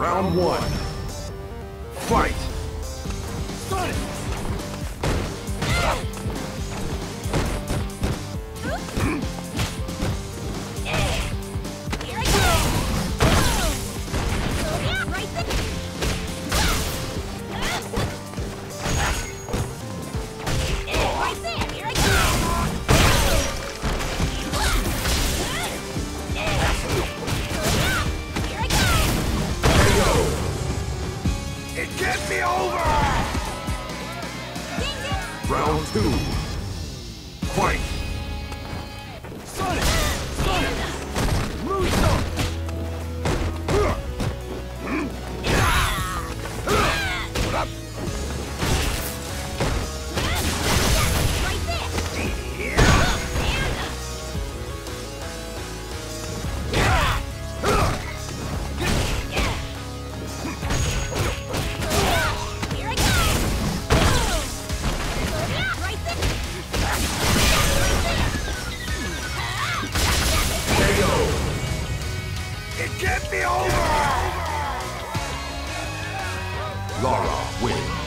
Round one. Fight! It can't be over! Round two. Fight! Sonic! Sonic! Muso! It can't be over! Lara wins.